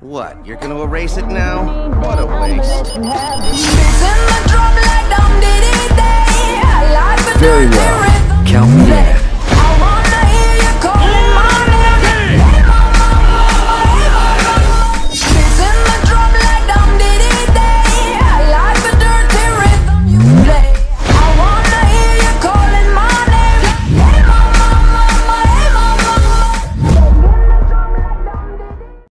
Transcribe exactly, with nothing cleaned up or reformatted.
What, you're gonna erase it now? What a waste. Very well.